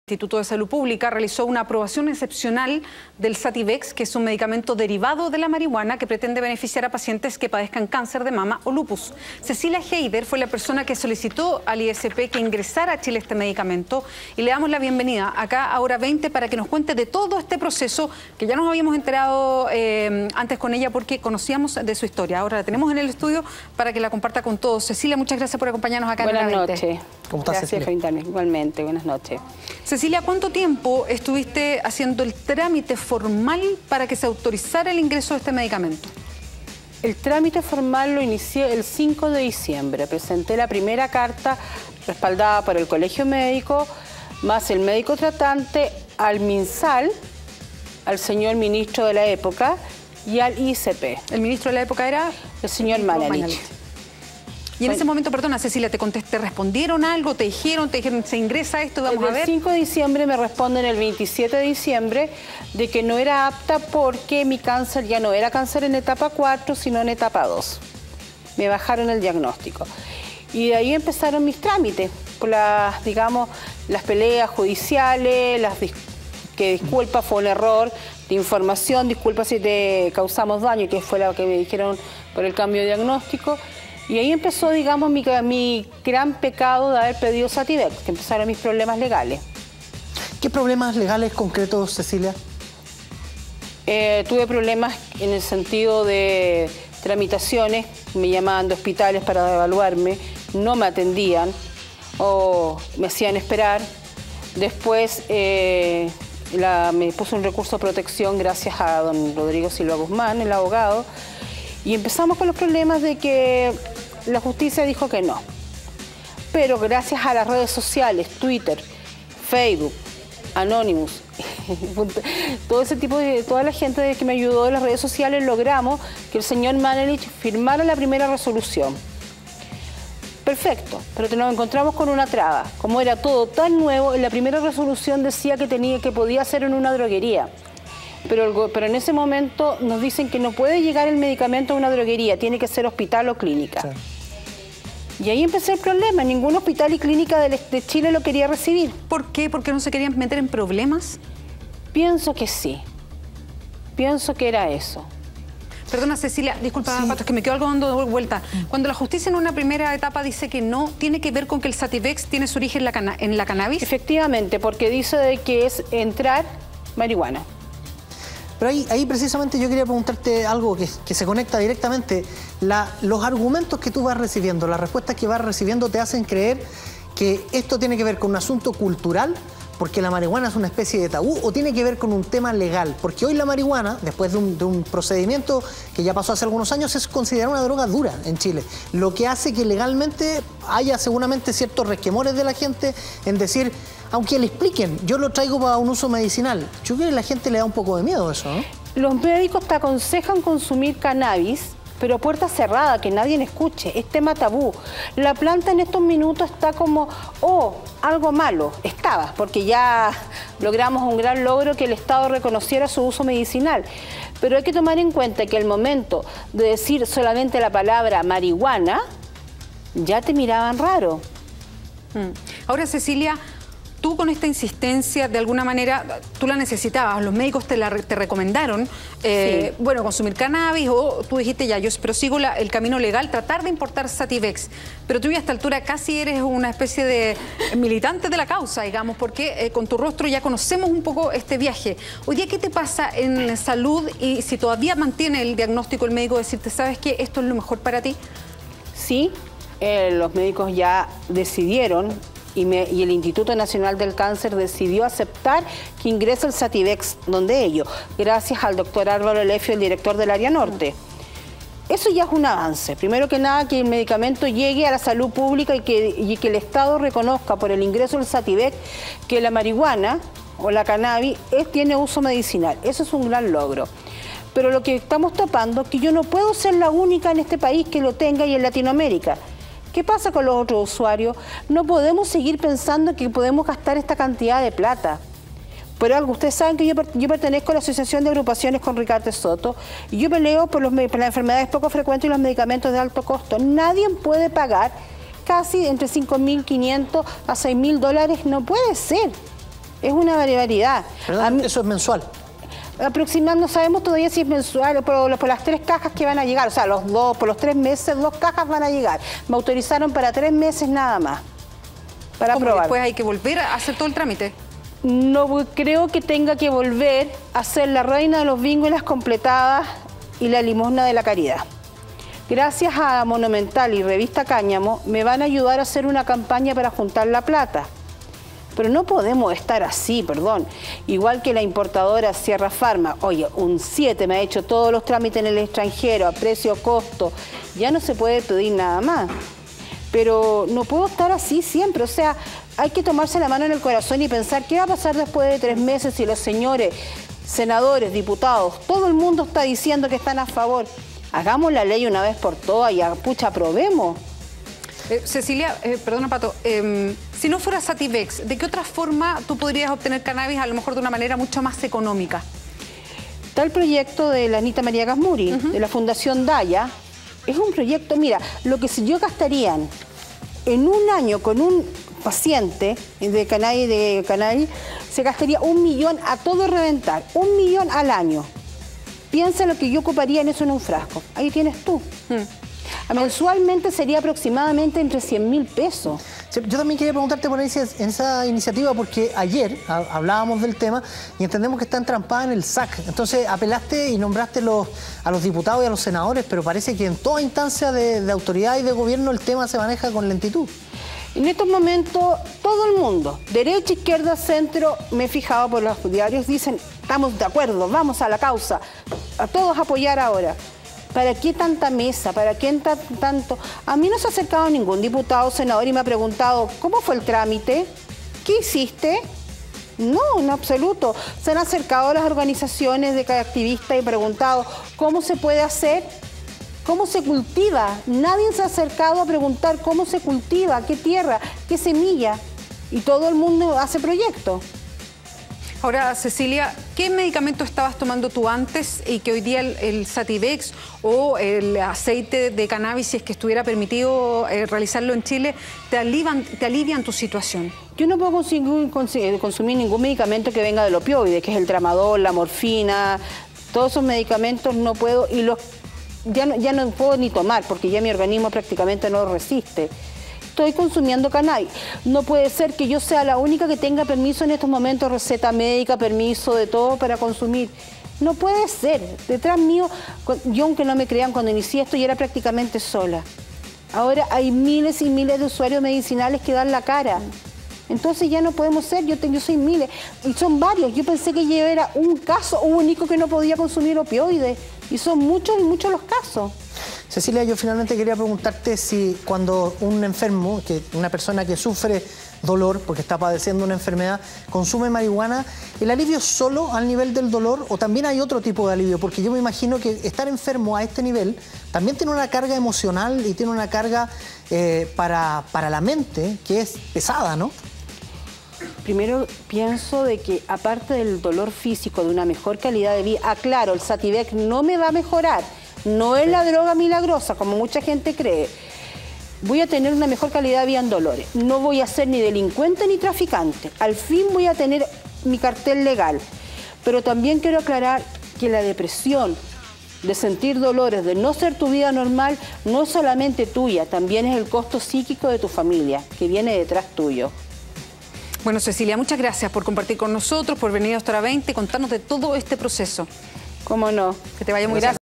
El Instituto de Salud Pública realizó una aprobación excepcional del Sativex, que es un medicamento derivado de la marihuana que pretende beneficiar a pacientes que padezcan cáncer de mama o lupus. Cecilia Heider fue la persona que solicitó al ISP que ingresara a Chile este medicamento y le damos la bienvenida acá a Hora 20 para que nos cuente de todo este proceso que ya nos habíamos enterado antes con ella porque conocíamos de su historia. Ahora la tenemos en el estudio para que la comparta con todos. Cecilia, muchas gracias por acompañarnos acá en Hora 20. Buenas noches. ¿Cómo estás, Cecilia? Gracias, igualmente. Buenas noches. Cecilia, ¿cuánto tiempo estuviste haciendo el trámite formal para que se autorizara el ingreso de este medicamento? El trámite formal lo inicié el 5 de diciembre. Presenté la primera carta respaldada por el Colegio Médico, más el médico tratante, al MinSal, al señor ministro de la época y al ISP. ¿El ministro de la época era? El señor Mañalich. Y en ese momento, perdona Cecilia, ¿te respondieron algo? ¿Te dijeron se ingresa esto? Vamos a ver. El 5 de diciembre me responden el 27 de diciembre de que no era apta porque mi cáncer ya no era cáncer en etapa 4, sino en etapa 2. Me bajaron el diagnóstico. Y de ahí empezaron mis trámites, por las peleas judiciales, que disculpa, fue un error de información, disculpa si te causamos daño, que fue lo que me dijeron por el cambio de diagnóstico. Y ahí empezó, mi gran pecado de haber pedido Sativex, que empezaron mis problemas legales. ¿Qué problemas legales concretos, Cecilia? Tuve problemas en el sentido de tramitaciones, me llamaban de hospitales para evaluarme, no me atendían o me hacían esperar. Después me puso un recurso de protección gracias a don Rodrigo Silva Guzmán, el abogado, y empezamos con los problemas de que la justicia dijo que no. Pero gracias a las redes sociales, Twitter, Facebook, Anonymous, toda la gente que me ayudó en las redes sociales, logramos que el señor Mañalich firmara la primera resolución. Perfecto, pero nos encontramos con una traba. Como era todo tan nuevo, en la primera resolución decía que podía ser en una droguería. Pero en ese momento nos dicen que no puede llegar el medicamento a una droguería, tiene que ser hospital o clínica. Sí. Y ahí empezó el problema, ningún hospital y clínica de Chile lo quería recibir. ¿Por qué? ¿Por qué no se querían meter en problemas? Pienso que sí, pienso que era eso. Perdona Cecilia, disculpa, sí. Pato, es que me quedo algo dando vuelta. Cuando la justicia en una primera etapa dice que no, ¿tiene que ver con que el Sativex tiene su origen en la cannabis? Efectivamente, porque dice de que es entrar marihuana. Pero ahí precisamente yo quería preguntarte algo que se conecta directamente. Los argumentos que tú vas recibiendo, las respuestas que vas recibiendo te hacen creer que esto tiene que ver con un asunto cultural, porque la marihuana es una especie de tabú, o tiene que ver con un tema legal, porque hoy la marihuana, después de un procedimiento que ya pasó hace algunos años, es considerada una droga dura en Chile, lo que hace que legalmente haya seguramente ciertos resquemores de la gente en decir, aunque le expliquen, yo lo traigo para un uso medicinal. Yo creo que a la gente le da un poco de miedo eso, ¿no? Los médicos te aconsejan consumir cannabis, pero puerta cerrada, que nadie escuche, es tema tabú. La planta en estos minutos está como, algo malo, estaba, porque ya logramos un gran logro que el Estado reconociera su uso medicinal. Pero hay que tomar en cuenta que al momento de decir solamente la palabra marihuana, ya te miraban raro. Ahora, Cecilia, tú con esta insistencia, de alguna manera, tú la necesitabas, los médicos te recomendaron, sí. Bueno, consumir cannabis, o tú dijiste ya, yo prosigo el camino legal, tratar de importar Sativex, pero tú ya a esta altura casi eres una especie de militante de la causa, digamos, porque con tu rostro ya conocemos un poco este viaje. Hoy día, ¿qué te pasa en salud y si todavía mantiene el diagnóstico el médico decirte, ¿sabes qué? Esto es lo mejor para ti? Sí, los médicos ya decidieron y el Instituto Nacional del Cáncer decidió aceptar que ingrese el Sativex donde ellos, gracias al doctor Álvaro Lefio, el director del área norte. Eso ya es un avance. Primero que nada, que el medicamento llegue a la salud pública y que el Estado reconozca por el ingreso del Sativex que la marihuana o la cannabis tiene uso medicinal. Eso es un gran logro. Pero lo que estamos topando es que yo no puedo ser la única en este país que lo tenga y en Latinoamérica. ¿Qué pasa con los otros usuarios? No podemos seguir pensando que podemos gastar esta cantidad de plata. Pero algo, ustedes saben que yo pertenezco a la Asociación de Agrupaciones con Ricardo Soto y yo peleo por las enfermedades poco frecuentes y los medicamentos de alto costo. Nadie puede pagar casi entre $5.500 a $6.000, no puede ser. Es una barbaridad. Perdón, eso es mensual. Aproximadamente, no sabemos todavía si es mensual, por las 3 cajas que van a llegar, o sea, por los 3 meses, 2 cajas van a llegar. Me autorizaron para 3 meses nada más, para probar. Después hay que volver a hacer todo el trámite. No creo que tenga que volver a hacer la reina de los bingos y las completadas y la limosna de la caridad. Gracias a Monumental y Revista Cáñamo, me van a ayudar a hacer una campaña para juntar la plata. Pero no podemos estar así, perdón. Igual que la importadora Sierra Pharma, oye, un 7 me ha hecho todos los trámites en el extranjero, a precio, costo. Ya no se puede pedir nada más. Pero no puedo estar así siempre, o sea, hay que tomarse la mano en el corazón y pensar qué va a pasar después de 3 meses si los señores senadores, diputados, todo el mundo está diciendo que están a favor. Hagamos la ley una vez por todas y pucha, aprobemos. Cecilia, perdona Pato, si no fuera Sativex, ¿de qué otra forma tú podrías obtener cannabis a lo mejor de una manera mucho más económica? Está el proyecto de la Anita María Gasmuri, de la Fundación Daya. Es un proyecto, mira, lo que si yo gastarían en un año con un paciente de cannabis, se gastaría 1 millón a todo reventar, 1 millón al año. Piensa lo que yo ocuparía en eso en un frasco. Ahí tienes tú. Mensualmente sería aproximadamente entre 100.000 pesos. Sí, yo también quería preguntarte por esa iniciativa porque ayer hablábamos del tema y entendemos que está entrampada en el SAC. Entonces apelaste y nombraste a los diputados y a los senadores, pero parece que en toda instancia de autoridad y de gobierno el tema se maneja con lentitud. En estos momentos todo el mundo, derecha, izquierda, centro, me he fijado por los diarios, dicen estamos de acuerdo, vamos a la causa, a todos apoyar ahora. ¿Para qué tanta mesa? ¿Para qué tanto? A mí no se ha acercado ningún diputado o senador y me ha preguntado, ¿cómo fue el trámite? ¿Qué hiciste? No, en absoluto. Se han acercado a las organizaciones de cada activista y preguntado, ¿cómo se puede hacer? ¿Cómo se cultiva? Nadie se ha acercado a preguntar cómo se cultiva, qué tierra, qué semilla. Y todo el mundo hace proyectos. Ahora, Cecilia, ¿qué medicamento estabas tomando tú antes y que hoy día el Sativex o el aceite de cannabis, si es que estuviera permitido realizarlo en Chile, te alivian tu situación? Yo no puedo consumir ningún medicamento que venga del opioide, que es el tramadol, la morfina, todos esos medicamentos no puedo y ya no puedo ni tomar porque ya mi organismo prácticamente no lo resiste. Estoy consumiendo cannabis. No puede ser que yo sea la única que tenga permiso en estos momentos, receta médica, permiso de todo para consumir. No puede ser. Detrás mío, yo aunque no me crean, cuando inicié esto ya era prácticamente sola. Ahora hay miles y miles de usuarios medicinales que dan la cara. Entonces ya no podemos ser, yo soy miles, y son varios. Yo pensé que yo era un caso único que no podía consumir opioides, y son muchos y muchos los casos. Cecilia, yo finalmente quería preguntarte si cuando un enfermo, una persona que sufre dolor porque está padeciendo una enfermedad, consume marihuana, ¿el alivio es solo al nivel del dolor o también hay otro tipo de alivio? Porque yo me imagino que estar enfermo a este nivel también tiene una carga emocional y tiene una carga para la mente que es pesada, ¿no? Primero pienso de que aparte del dolor físico, de una mejor calidad de vida, aclaro, el Sativex no me va a mejorar. No es la droga milagrosa, como mucha gente cree. Voy a tener una mejor calidad de vida en dolores. No voy a ser ni delincuente ni traficante. Al fin voy a tener mi cartel legal. Pero también quiero aclarar que la depresión, de sentir dolores, de no ser tu vida normal, no es solamente tuya, también es el costo psíquico de tu familia, que viene detrás tuyo. Bueno, Cecilia, muchas gracias por compartir con nosotros, por venir a Hora 20 y contarnos de todo este proceso. ¿Cómo no? Que te vaya muy bien.